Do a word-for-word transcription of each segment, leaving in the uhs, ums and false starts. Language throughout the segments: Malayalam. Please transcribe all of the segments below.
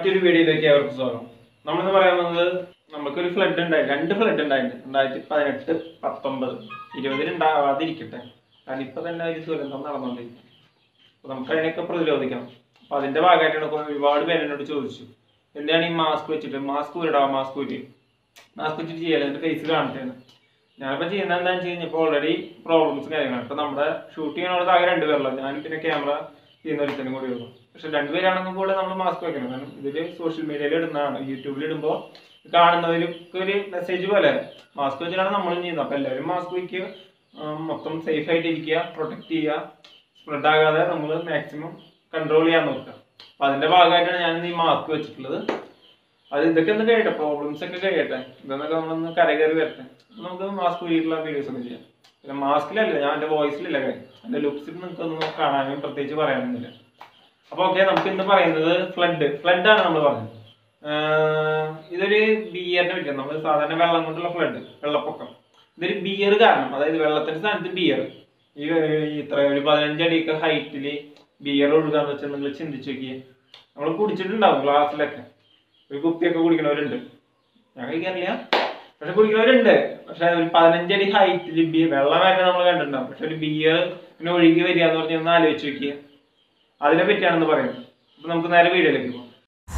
മറ്റൊരു വീഡിയോയിലേക്ക് അവർക്ക് സ്വാഗതം. നമ്മളിന്ന് പറയാവുന്നത് നമുക്കൊരു ഫ്ലഡ് ഉണ്ടായി, രണ്ട് ഫ്ലഡ് ഉണ്ടായിട്ടുണ്ട്. രണ്ടായിരത്തി പതിനെട്ട് പത്തൊമ്പത് ഇരുപതിൽ ഉണ്ടാവാതിരിക്കട്ടെ, കാരണം ഇപ്പൊ തന്നെ ഒരു ദുരന്തം നടന്നുകൊണ്ടിരിക്കും. അപ്പൊ നമുക്ക് അതിനൊക്കെ പ്രതിരോധിക്കണം. അപ്പൊ അതിന്റെ ഭാഗമായിട്ടാണ് ഒരുപാട് പേര് എന്നോട് ചോദിച്ചു, എന്താണ് ഈ മാസ്ക് വെച്ചിട്ട് മാസ്ക് ഇടാം, മാസ്ക് വെച്ച് മാസ്ക് വെച്ചിട്ട് ചെയ്യാൻ എന്റെ ഫേസ് കാണിട്ടാണ്. ഞാനിപ്പോ ചെയ്യുന്നത് എന്താണെന്ന് വെച്ച് കഴിഞ്ഞാൽ ഓൾറെഡി പ്രോബ്ലംസ് കാര്യങ്ങളാണ്. ഇപ്പൊ നമ്മുടെ ഷൂട്ട് ചെയ്യാനുള്ളത് ആകെ രണ്ടുപേരുള്ള, ഞാനും പിന്നെ ക്യാമറ ചെയ്യുന്ന ഒരുത്തനും കൂടി ഉള്ളൂ. പക്ഷെ രണ്ടുപേരാണെങ്കിൽ കൂടെ നമ്മൾ മാസ്ക് വെക്കണം. കാരണം ഇതില് സോഷ്യൽ മീഡിയയിൽ ഇടുന്നതാണ്, യൂട്യൂബിൽ ഇടുമ്പോൾ കാണുന്നവർക്ക് ഒരു മെസ്സേജ് പോലെ മാസ്ക് വെച്ചിട്ടാണ് നമ്മളും ചെയ്യുന്നത്. അപ്പൊ എല്ലാവരും മാസ്ക് വയ്ക്കുക, മൊത്തം സേഫ് ആയിട്ട് ഇരിക്കുക, പ്രൊട്ടക്ട് ചെയ്യുക, സ്പ്രെഡ് ആകാതെ നമ്മൾ മാക്സിമം കൺട്രോൾ ചെയ്യാൻ നോക്കുക. അപ്പൊ അതിന്റെ ഭാഗമായിട്ടാണ് ഞാൻ ഈ മാസ്ക് വെച്ചിട്ടുള്ളത്. അത് ഇതൊക്കെ ഒന്ന് കഴിയട്ടെ, പ്രോബ്ലംസ് ഒക്കെ കഴിയട്ടെ, ഇതൊന്നൊക്കെ നമ്മളൊന്ന് കരകയറി വരട്ടെ, നമുക്ക് മാസ്ക് വീട്ടിലുള്ള വീഡിയോസ് ഒക്കെ ചെയ്യാം. പിന്നെ മാസ്കിലല്ല, ഞാൻ എന്റെ വോയിസിലല്ല കാര്യം, എന്റെ ലുക്സിൽ നിങ്ങൾക്കൊന്നും കാണാനും പ്രത്യേകിച്ച് പറയാനൊന്നുമില്ല. അപ്പൊ ഓക്കെ, നമുക്ക് ഇന്ന് പറയുന്നത് ഫ്ലഡ് ഫ്ലഡ് ആണ് നമ്മൾ പറഞ്ഞത്. ഇതൊരു ബിയറിനെ പറ്റിയാണ്. നമ്മൾ സാധാരണ വെള്ളം കൊണ്ടുള്ള ഫ്ലഡ്, വെള്ളപ്പൊക്കം. ഇതൊരു ബിയർ കാരണം, അതായത് വെള്ളത്തിന്റെ സ്ഥാനത്ത് ബിയർ, ഈ ഇത്ര ഒരു പതിനഞ്ചടിയൊക്കെ ഹൈറ്റില് ബിയർ ഒഴുകാന്ന് വെച്ചാൽ നിങ്ങൾ ചിന്തിച്ചു നോക്കിയേ. നമ്മൾ കുടിച്ചിട്ടുണ്ടാവും ഗ്ലാസ്സിലൊക്കെ, ഒരു കുപ്പിയൊക്കെ കുടിക്കണവരുണ്ട്, ഞാൻ കഴിക്കാറില്ല പക്ഷെ കുടിക്കുന്നവരുണ്ട്. പക്ഷെ ഒരു പതിനഞ്ചടി ഹൈറ്റില് ബിയർ, വെള്ളം വരെ നമ്മൾ കണ്ടിട്ടുണ്ടാവും, പക്ഷെ ഒരു ബിയർ പിന്നെ ഒഴുകി വരിക എന്ന് പറഞ്ഞാൽ ഒന്ന് ആലോചിച്ച് നോക്കിയ. അതിനെ പറ്റിയാണെന്ന് പറയുന്നത്. അപ്പൊ നമുക്ക് നേരെ വീഡിയോയിലേക്ക് പോകാം.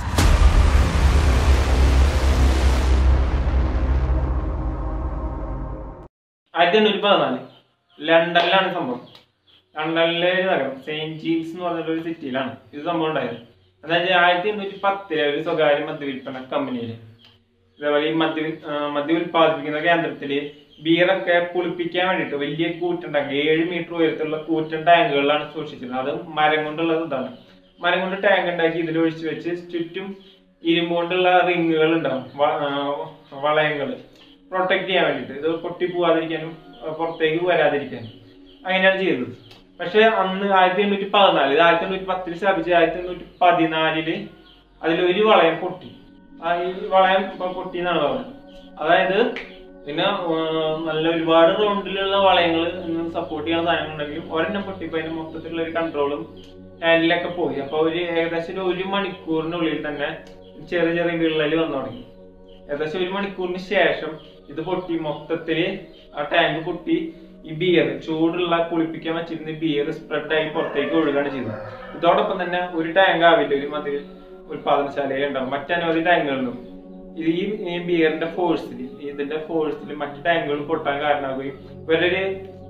ആയിരത്തി എണ്ണൂറ്റി പതിനാല് ലണ്ടനിലാണ് സംഭവം. ലണ്ടനിലെ ഒരു നഗരം സെയിന്റ് ജീംസ് എന്ന് പറഞ്ഞ ഒരു സിറ്റിയിലാണ് ഇത് സംഭവം ഉണ്ടായത്. എന്താ ആയിരത്തി എണ്ണൂറ്റി പത്തിലെ ഒരു സ്വകാര്യ മദ്യവിൽപ്പന കമ്പനിയില് ഇതേപോലെ ഈ മദ്യ മദ്യ ഉൽപ്പാദിപ്പിക്കുന്ന കേന്ദ്രത്തില് ബിയറൊക്കെ പുളിപ്പിക്കാൻ വേണ്ടിയിട്ട് വലിയ കൂറ്റൻ ടാങ്ക്, ഏഴ് മീറ്റർ ഉയരത്തിലുള്ള കൂറ്റൻ ടാങ്കുകളിലാണ് സൂക്ഷിച്ചിരുന്നത്. അത് മരം കൊണ്ടുള്ളത്. ഇതാണ് മരം കൊണ്ട് ടാങ്ക് ഉണ്ടാക്കി ഇതിൽ ഒഴിച്ചു വെച്ച് ചുറ്റും ഇരുമ്പ് കൊണ്ടുള്ള റിങ്ങുകൾ ഉണ്ടാവും, വളയങ്ങൾ, പ്രൊട്ടക്ട് ചെയ്യാൻ വേണ്ടിയിട്ട്. ഇത് പൊട്ടി പോവാതിരിക്കാനും പുറത്തേക്ക് വരാതിരിക്കാനും അങ്ങനെയാണ് ചെയ്തത്. പക്ഷെ അന്ന് ആയിരത്തി എണ്ണൂറ്റി പതിനാല് ഇത് ആയിരത്തി എണ്ണൂറ്റി പത്തിൽ സ്ഥാപിച്ച് ആയിരത്തി എണ്ണൂറ്റി പതിനാലില് അതിലൊരു വളയം പൊട്ടി. ആ ഈ വളയം പൊട്ടി എന്നാണ് പറഞ്ഞത്. അതായത് പിന്നെ നല്ല ഒരുപാട് റൗണ്ടിലുള്ള വളയങ്ങൾ സപ്പോർട്ട് ചെയ്യുന്ന സാധനങ്ങളുണ്ടെങ്കിലും ഒരെണ്ണം പൊട്ടിപ്പോ അതിന് മൊത്തത്തിലുള്ള ഒരു കൺട്രോളും ഹാൻഡിലൊക്കെ പോയി. അപ്പൊ ഒരു ഏകദേശം ഒരു മണിക്കൂറിനുള്ളിൽ തന്നെ ചെറിയ ചെറിയ വിള്ളൽ വന്നു തുടങ്ങി. ഏകദേശം ഒരു മണിക്കൂറിന് ശേഷം ഇത് പൊട്ടി, മൊത്തത്തില് ആ ടാങ്ക് പൊട്ടി. ഈ ബിയർ, ചൂടുള്ള കുളിപ്പിക്കാൻ വെച്ചിരുന്ന ബിയർ സ്പ്രെഡായി പുറത്തേക്ക് ഒഴുകാണ് ചെയ്തത്. ഇതോടൊപ്പം തന്നെ ഒരു ടാങ്ക് ആവില്ല ഒരു മദ്യ ഉൽപാദനശാലയിൽ ഉണ്ടാവും, മറ്റനവധി ടാങ്കുകളിലും ഈ ബിയറിന്റെ ഫോഴ്സിൽ, ഇതിന്റെ ഫോഴ്സിൽ മറ്റു ടാങ്കുകൾ പൊട്ടാൻ കാരണമാകുകയും ഇവരൊരു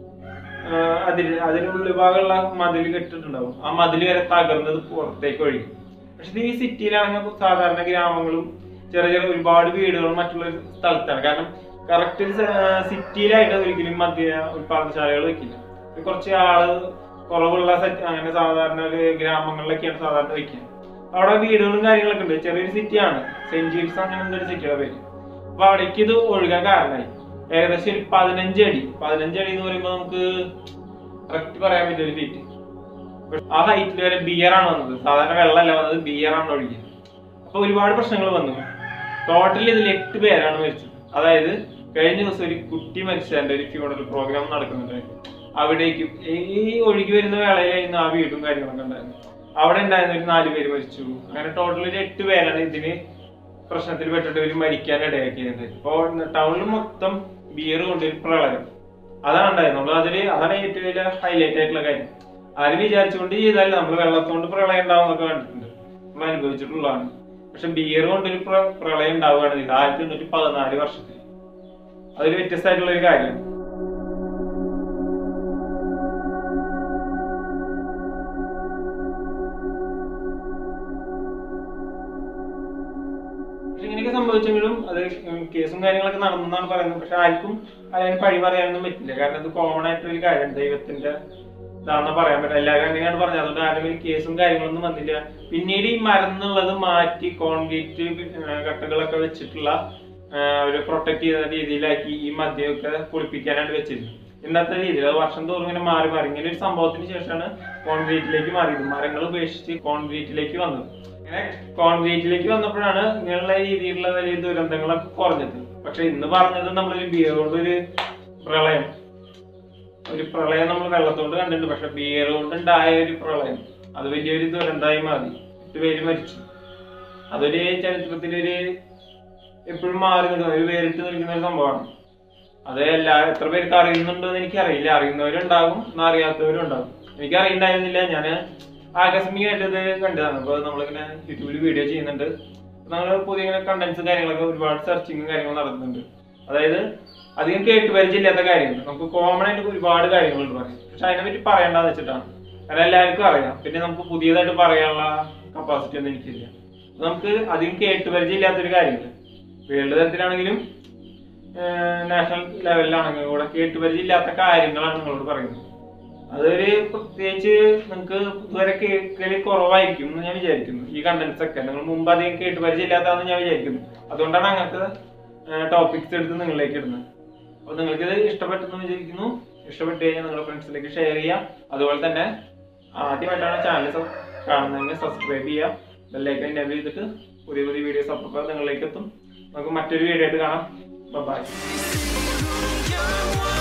അതിൽ അതിനുള്ള ഭാഗമുള്ള മതിൽ കെട്ടിട്ടുണ്ടാവും, ആ മതിൽ വരെ തകർന്നത് പുറത്തേക്ക് ഒഴുകി. പക്ഷെ ഇത് ഈ സിറ്റിയിലാണെങ്കിൽ സാധാരണ ഗ്രാമങ്ങളും ചെറിയ ചെറിയ ഒരുപാട് വീടുകളും മറ്റുള്ള സ്ഥലത്താണ്. കാരണം കറക്റ്റ് സിറ്റിയിലായിട്ട് ഒരിക്കലും മദ്യ ഉൽപാദനശാലകൾ വെക്കില്ല. കുറച്ച് ആള് കുറവുള്ള സെറ്റ് അങ്ങനെ സാധാരണ ഒരു ഗ്രാമങ്ങളിലൊക്കെയാണ് സാധാരണ വെക്കുക. അവിടെ വീടുകളും കാര്യങ്ങളൊക്കെ ഉണ്ട്. ചെറിയൊരു സിറ്റിയാണ്, സെന്റ് ജീംസ് അങ്ങനെ ഒരു സിറ്റിയുടെ പേര്. അപ്പൊ അവിടേക്ക് ഇത് ഒഴുകാൻ കാരണമായി. ഏകദേശം ഒരു പതിനഞ്ച് അടി പതിനഞ്ച് അടി എന്ന് പറയുമ്പോൾ നമുക്ക് കറക്റ്റ് പറയാൻ പറ്റിയ ഒരു ഫീറ്റ്. ആ ഹൈറ്റിൽ വരെ ബിയറാണ് വന്നത്, സാധാരണ വെള്ളമല്ല വന്നത്, ബിയറാണ് ഒഴുകിയത്. അപ്പൊ ഒരുപാട് പ്രശ്നങ്ങൾ വന്നു. ടോട്ടലി ഇതിൽ എട്ട് പേരാണ് മരിച്ചത്. അതായത് കഴിഞ്ഞ ദിവസം ഒരു കുട്ടി മരിച്ചതിന്റെ ഒരു ഫ്യൂണറൽ പ്രോഗ്രാം നടക്കുന്നുണ്ട്. അവിടേക്കും ഈ ഒഴുകി വരുന്ന വേളയിലായിരുന്നു ആ വീടും കാര്യങ്ങളൊക്കെ ഉണ്ടായിരുന്നു. അവിടെ ഉണ്ടായിരുന്ന ഒരു നാല് പേര് മരിച്ചു. അങ്ങനെ ടോട്ടൽ ഒരു എട്ട് പേരാണ് ഇതിന് പ്രശ്നത്തിൽ പെട്ടിട്ട് ഒരു മരിക്കാൻ ഇടയാക്കിയത്. ഇപ്പൊ ടൗണിൽ മൊത്തം ബിയർ കൊണ്ടൊരു പ്രളയം അതാണ് ഉണ്ടായിരുന്നുള്ളൂ. അതില് അതാണ് ഏറ്റവും വലിയ ഹൈലൈറ്റ് ആയിട്ടുള്ള കാര്യം. ആരും വിചാരിച്ചുകൊണ്ട് ചെയ്താൽ നമ്മൾ വെള്ളത്തോണ്ട് പ്രളയം ഉണ്ടാവും എന്നൊക്കെ കണ്ടിട്ടുണ്ട്, നമ്മൾ അനുഭവിച്ചിട്ടുള്ളതാണ്. പക്ഷെ ബിയർ കൊണ്ടൊരു പ്രളയം ഉണ്ടാവുകയാണ് ഇത് ആയിരത്തി എണ്ണൂറ്റി പതിനാല് വർഷത്തിൽ. അതൊരു വ്യത്യസ്തമായിട്ടുള്ള ഒരു കാര്യമാണ്. ഇങ്ങനെയൊക്കെ സംഭവിച്ചെങ്കിലും അത് കേസും കാര്യങ്ങളൊക്കെ നടന്നെന്നാണ് പറയുന്നത്. പക്ഷെ ആർക്കും അതിന് പഴി പറയാനൊന്നും പറ്റില്ല, കാരണം ഇത് കോമൺ ആയിട്ടൊരു കാര്യം, ദൈവത്തിന്റെ ഇതാണെന്ന് പറയാൻ പറ്റില്ല. എല്ലാവരും അങ്ങനെയാണ് പറഞ്ഞത്. അതുകൊണ്ട് ആരും കേസും കാര്യങ്ങളൊന്നും വന്നില്ല. പിന്നീട് ഈ മരം എന്നുള്ളത് മാറ്റി കോൺക്രീറ്റ് കട്ടകളൊക്കെ വെച്ചിട്ടുള്ള ഒരു പ്രൊട്ടക്ട് ചെയ്യുന്ന രീതിയിലാക്കി ഈ മദ്യമൊക്കെ കുളിപ്പിക്കാനായിട്ട് വെച്ചിരുന്നു. ഇന്നത്തെ രീതിയിൽ അത് വർഷം തോറും ഇങ്ങനെ മാറി മാറി ഇങ്ങനെ ഒരു സംഭവത്തിന് ശേഷമാണ് കോൺക്രീറ്റിലേക്ക് മാറിയത്. മരങ്ങൾ ഉപേക്ഷിച്ച് കോൺക്രീറ്റിലേക്ക് വന്നത്. അങ്ങനെ കോൺക്രീറ്റിലേക്ക് വന്നപ്പോഴാണ് ഇങ്ങനെയുള്ള രീതിയിലുള്ള വലിയ ദുരന്തങ്ങളൊക്കെ കുറഞ്ഞത്. പക്ഷെ ഇന്ന് പറഞ്ഞത് നമ്മളൊരു ബിയർ കൊണ്ടൊരു പ്രളയം, ഒരു പ്രളയം നമ്മൾ വെള്ളത്തോണ്ട് കണ്ടിട്ടുണ്ട്. പക്ഷെ ബിയർ കൊണ്ടുണ്ടായ ഒരു പ്രളയം അത് വലിയൊരു ദുരന്തമായി മാറി, എട്ട് പേര് മരിച്ചു. അതൊരു ചരിത്രത്തിലൊരു എപ്പോഴും മാറി നിൽക്കുന്ന ഒരു വേറിട്ട് നിൽക്കുന്ന ഒരു സംഭവമാണ്. അത് എല്ലാ എത്ര പേർക്ക് അറിയുന്നുണ്ടോ എന്ന് എനിക്കറിയില്ല. അറിയുന്നവരുണ്ടാകും, എന്നാൽ അറിയാത്തവരും ഉണ്ടാകും. എനിക്ക് അറിയണ്ടായിരുന്നില്ല. ഞാൻ ആകസ്മികമായിട്ട് ഇത് കണ്ടതാണ്. അപ്പോൾ നമ്മളിങ്ങനെ യൂട്യൂബിൽ വീഡിയോ ചെയ്യുന്നുണ്ട്. നമ്മൾ പുതിയ ഇങ്ങനെ കണ്ടന്റ്സും കാര്യങ്ങളൊക്കെ ഒരുപാട് സെർച്ചിങ്ങും കാര്യങ്ങളും നടത്തുന്നുണ്ട്. അതായത് അധികം കേട്ട് പരിചയമില്ലാത്ത കാര്യങ്ങൾ, നമുക്ക് കോമൺ ആയിട്ട് ഒരുപാട് കാര്യങ്ങളുണ്ട് പറയും. പക്ഷെ അതിനെപ്പറ്റി പറയേണ്ടതെന്ന് വെച്ചിട്ടാണ്. കാരണം എല്ലാവർക്കും അറിയാം. പിന്നെ നമുക്ക് പുതിയതായിട്ട് പറയാനുള്ള കപ്പാസിറ്റി ഒന്നും എനിക്കില്ല. നമുക്ക് അധികം കേട്ട് പരിചയമില്ലാത്തൊരു കാര്യമില്ല. വേൾഡ് തലത്തിലാണെങ്കിലും നാഷണൽ ലെവലിലാണെങ്കിലും കൂടെ കേട്ട് പരിചയമില്ലാത്ത കാര്യങ്ങളാണ് നിങ്ങളോട് പറയുന്നത്. അതൊരു പ്രത്യേകിച്ച് നിങ്ങൾക്ക് ഇതുവരെ കേൾക്കൽ കുറവായിരിക്കും എന്ന് ഞാൻ വിചാരിക്കുന്നു. ഈ കണ്ടന്റ്സ് ഒക്കെ നിങ്ങൾ മുമ്പ് അധികം കേട്ട് പരിചയമില്ലാത്തതാണെന്ന് ഞാൻ വിചാരിക്കുന്നു. അതുകൊണ്ടാണ് അങ്ങനത്തെ ടോപ്പിക്സ് എടുത്ത് നിങ്ങളിലേക്ക് ഇടുന്നത്. അപ്പോൾ നിങ്ങൾക്കിത് ഇഷ്ടപ്പെട്ടെന്ന് വിചാരിക്കുന്നു. ഇഷ്ടപ്പെട്ട് കഴിഞ്ഞാൽ നിങ്ങളുടെ ഫ്രണ്ട്സിലേക്ക് ഷെയർ ചെയ്യുക. അതുപോലെ തന്നെ ആദ്യമായിട്ടാണ് ചാനൽ കാണുന്നതെങ്കിൽ സബ്സ്ക്രൈബ് ചെയ്യുക. ബെല്ലൈക്കൺ എനേബിൾ ചെയ്തിട്ട് പുതിയ പുതിയ വീഡിയോസ് അപ്പോൾ നിങ്ങളിലേക്ക് എത്തും. നമുക്ക് മറ്റൊരു വീഡിയോ ആയിട്ട് കാണാം. ബൈ.